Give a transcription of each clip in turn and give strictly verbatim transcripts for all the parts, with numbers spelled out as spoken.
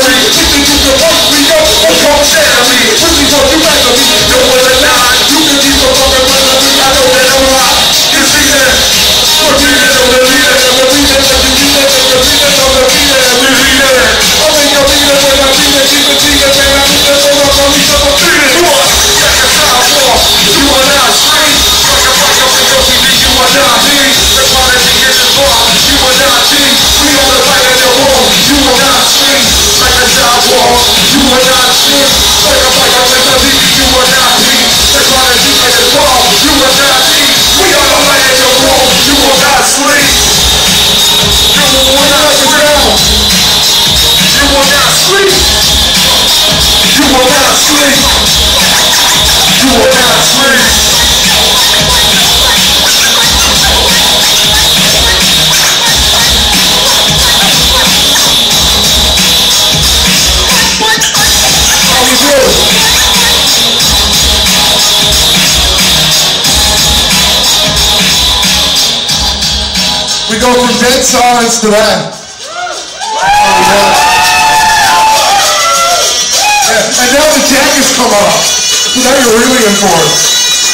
victory. If you do the work, we know what comes down to me. Really talk you back to me. Don't wanna lie. You can keep a fucking brother. I know that I'm right. You see that? We're beating on the leader. We're beating on the leader. We're beating on the leader. We're leader. I make a leader when I beat it. Keep it cheating. Man, I beat it on the police. I'm a beating. You are like a sidewalk. You are not free. Like a fucking window T V. You are not me. The quality is the bar. You are not me. We on the right of the wall. You are not free. Like a sidewalk. You are not free. Like a fucking window T V. You are not me. The quality is the bar. You are not me. We on the right of the wall. You will not sleep. You will not drown. You will not sleep. You will not sleep. You will not sleep. How we do? We go from dead silence to that. Oh, yeah. Yeah. And now the jackets come up. So now you're really in for it.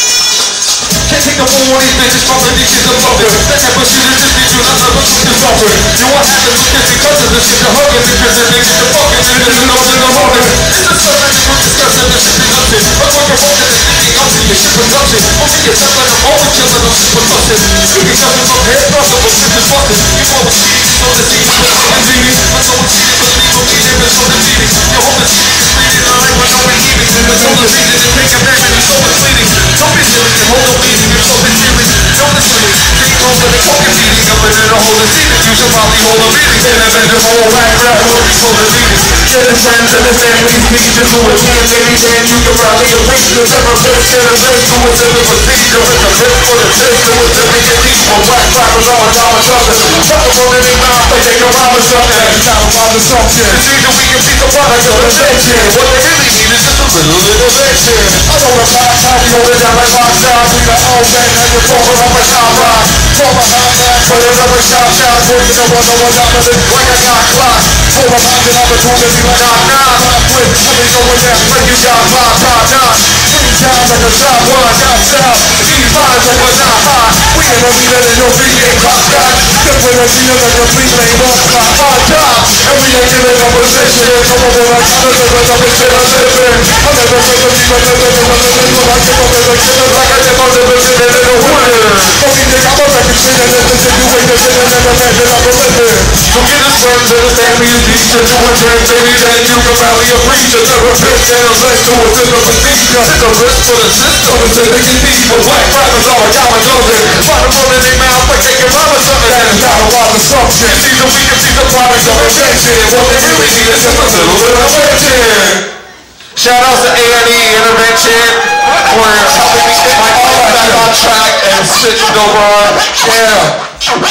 Can't take up on one of these bitches from the ditches above it. That type of shit is just need you not to look to suffer. You know what happens with this because of the shit you're hugging. Because it makes you fucking and there's no in the moment. It's the stuff that you're discussing the shit is nothing. But when you're focused and thinking up to your shit production. Only get stuff like a moment killing no shit production. You get nothing from head possible shit is busting. You know what's cheating, you know the scene is and dreaming. I know what's cheating, but leave me there is no defeating. Your hope is cheating is bleeding. I like when no one eating. And there's no defeating and take a back and your soul is bleeding. Don't be silly and hold on bleeding. Your soul is healing. Don't listen to me. Dream home with a fucking meeting. Up in a hole is eating. You should probably hold a meeting. Then I've been the whole rap rap will be full of meetings. Get the friends and the families. Speak to who it can. Maybe then you can probably erase the therapist. Get a list to what's in the procedure. It's a risk for the system. It's a biggest people. Whack rappers all down with others. Fuck them on any mouth. They take a rhyme or something. It's not about the assumption. It's either we can beat the product of attention. What they really need is just a little bit of action. I know the pop top. You hold it down like rock stars. We got all bang. And you're falling off a top rock. Fall behind that. Put it up a shop shop. Working the one on one top of it. Like I got clock. Hold up on the opportunity like I'm not. I'm quick. Let me go in there. Like you got five, five, nine. Three times like a shot one. Got south. These lines that was not high. We in the leader and your feet ain't clock shot. Step with a leader like a complete lane off my hard job. And we ain't giving up position. Come over like I'm living up and shit I'm living. I never heard of people living in the living room. I give up as a killer like I never lived in it in the winter. Fucking nigga, I'm a record shit and listen to you wait the shit and never imagine I'm a living. So get his friends and his family and teacher to a drink, baby, then you can rally a preacher. Therapist and a list to a system procedure. It's a risk for the system. It's a making people. Black rappers all got my children. Bottom one in their mouth like they can rhyme or something. That is not a wild assumption. It's either we can see the product of rejection. What they really need is just a little bit of attention. Shout out to A and E Intervention for helping me get my all back on track and switched over on. Yeah.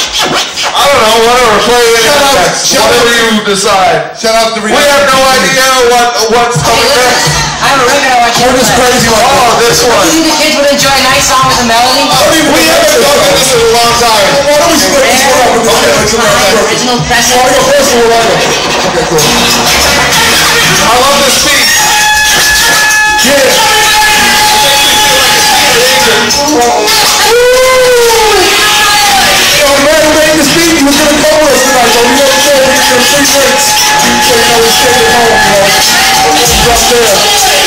I don't know, whatever, play it. Whatever you decide. Shout out to We have no idea what what's coming next. I don't really know what you're We're just crazy like oh, this one. Do you think the kids would enjoy a nice song with a melody? I mean, we haven't done this in a long time. Why don't we split this one up with this one? Original press. Oh, the first one, right? Okay, cool. I love this beat. Yeah. Yo, man, who made this beat? He was gonna cover us tonight, so we want to show him some free drinks. So you know he's staying at home, you know. He's up there.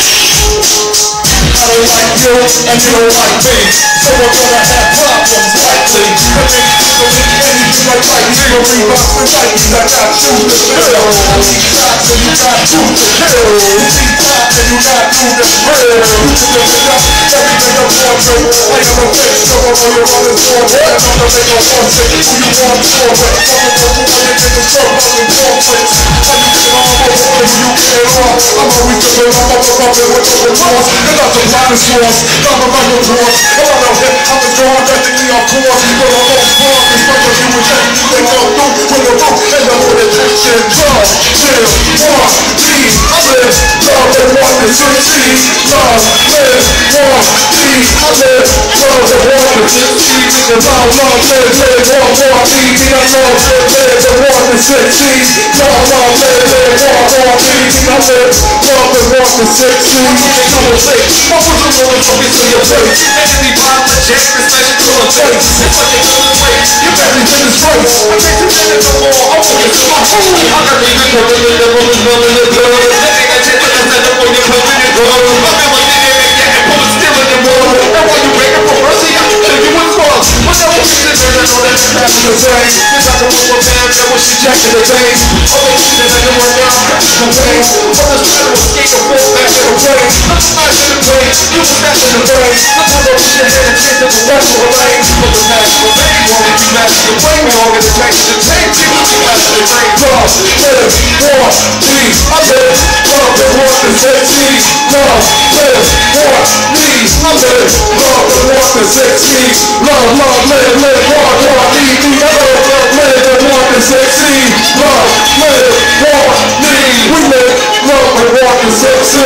I don't like you, and you don't like me. So we're gonna have problems, likely. But they don't need anything like like zero rebounds for Nikes. I got shoes to fill. You need shots and you got two to kill. You need top and you got two to thrill. You can live it up, everything I want to. Like I'm a bitch, so I'm on your running floor. I'm gonna make a horse sick. Who you want for? But I'm gonna go through my niggas so fucking cornflakes. How you get on my water, you get off. I'm always tripping, I'm up above it with open doors. And not the finest ones, not the regular ones. I'm on a hit, I'm a draw, technically on course. But I'm on board, it's like a human thing. They go through with the roof and the hood attention. Love, chill, want, need, I live. Love, they want to succeed. Love, live, want, need, I live. Love, they want to succeed. Cause I love, live, live, want, want, need. I love, live, live, they want to succeed. Love, love, live, live, want, for me. I live, love and want the sexy. Come on, say, my bosom gonna fuck into your face. Enemy bomb the jack, this magic to a face. It's like they couldn't wait, you barely did this race. I can't do that no more, I'm gonna do my fool. I got the good girl in the devil is running the blood. That ain't got chance to set up when you're coming in the road. I'm in my nigga and getting bullets still in the world. And while you begging for mercy, I can tell you what's wrong. But that was just I know that it's happening the same. Cause I know one man that was she jacking the vein. All they see that I know right now, I'm the pain. But the trying to escape and fall back in the rain. I'm smash in the brain, you was back in the brain. Look how they wish they had a chance of the rest of the lane. But the match for me, wanted you match the brain. We all get the change to change. You was match the brain. Love, live, war, please. I live, love and want the sexy. Love, live, war, please. I live, love and want the sexy. Love, love, live, live, war, war, need me. I live, love, live and want the sexy. Love, live, war, need. We live, love and want the sexy.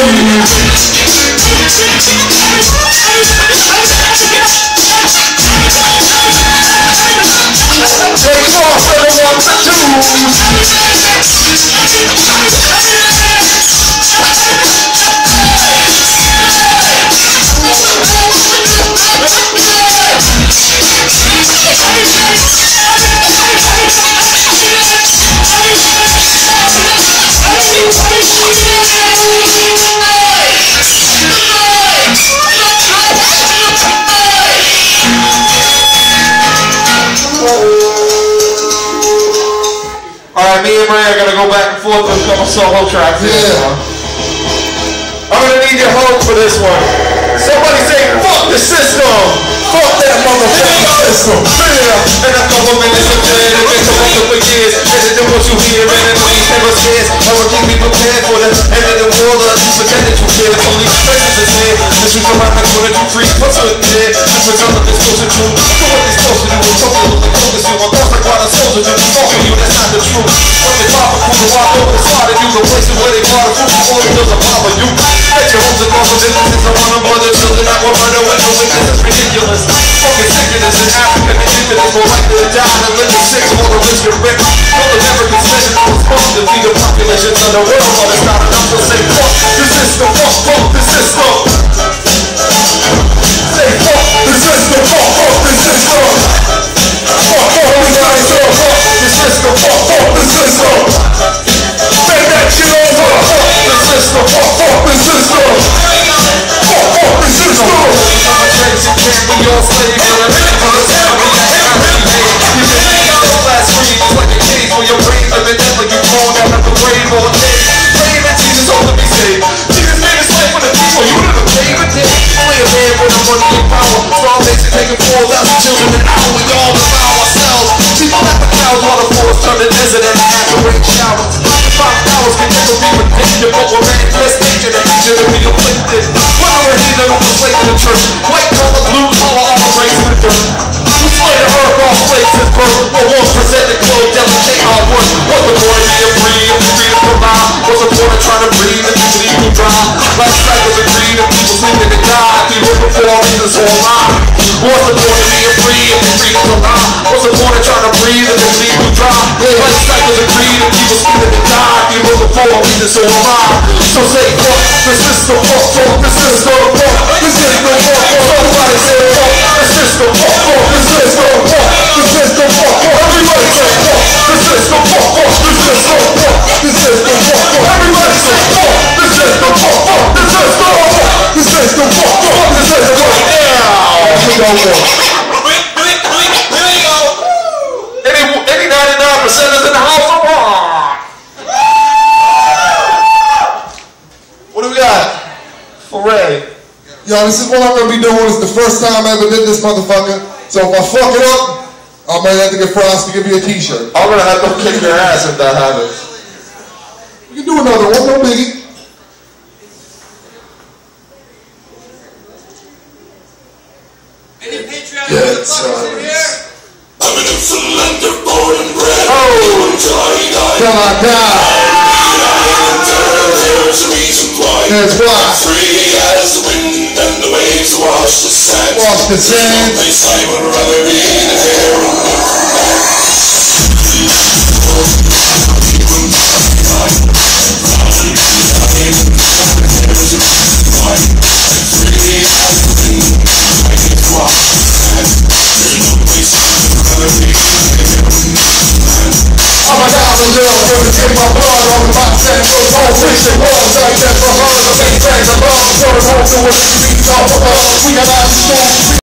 Take off and I want to do. Alright, me and Ray are gonna go back and forth with a couple solo tracks. Yeah. I'm gonna need your help for this one. Somebody say, fuck the system! Fuck that motherfucking system! Yeah! And a couple minutes of play, and it's a month for years. And it's what you hear, and it's these never scares. I will keep me prepared for the end of the world, or you pretend that you care. It's only presence is here. The truth of my life, when you free, what's up there? This is all of this closer to. So what these supposed to do is talk to you, like focus you. My thoughts like why the soldiers do. Talking to you, that's not the truth. When they pop a cool, the wild open side of you, the places where they bought a food, all it doesn't bother you. Let your homes and cause of businesses, I want to mother children, I will murder when no witness is ridiculous. Fucking sickness in Africa, the infant is more likely to die than live in six more than risk your rent. No American citizen was supposed to feed the populations of the world, but it's not enough to say fuck the system, fuck, fuck the system. Say fuck the system, fuck, fuck the system. Fuck, fuck the system, fuck the system, fuck, fuck the system. Make that shit over, fuck the system, fuck, fuck the system. Fuck, fuck the system. Can't be your slave, but I'm in for the family. You can make all the last screams like a cage for your brain. Living dead like you fall down at the grave all day. Praying that Jesus ought to be saved. Jesus made his life for the people. You never gave a day. Only a man with a money and power. Starvation taking four thousand children an hour. We all devour ourselves. People like the cows while the forest turn to desert and the after rain showers. Five hours can never be predicted, but we're manifest nature that nature to be afflicted. Whether we're heathen or we're slave in the church, white collar, blue collar, all raised in the dirt. We slay the earth off slaves since birth, but won't present the clothes, delicate our work. What's the point of being free if we freedom provide? What's the point of trying to breathe if you leave you dry? Life cycles and greed and people sleeping to die. If you live before reasons so alive. What's the point of being free if you freedom provide? What's the point of trying to breathe if you leave you dry? Life cycles and greed and people sleeping to die. If you live before reasons so alive. So say fuck the system, fuck, fuck the system, fuck the system, fuck, fuck. Somebody say fuck the system, fuck, fuck the system, fuck the system, fuck, fuck. Everybody say fuck the system, fuck, fuck the system, fuck the system, fuck, fuck. Everybody say fuck the system, fuck, fuck the system, fuck the system, fuck, fuck the system. Yeah, we go for it. Any, any ninety-nine percenters in the house, come on. What do we got? For Ray. Yo, this is what I'm gonna be doing. It's the first time I ever did this motherfucker. So if I fuck it up, I might have to get Frost to give me a t-shirt. I'm gonna have to kick your ass if that happens. We can do another one, no biggie. Any Patreon Yeah, motherfuckers in here? I'm an cylinder born and bred. Oh, till I die. There's a reason why. That's why. Free as the wind and the waves wash the sand. Wash the sand. Place I would rather be there. the love, gonna take my blood on the box and goes home, fishing was, I never heard of any bags of love, turn home to what it means off of us, we got out the storm.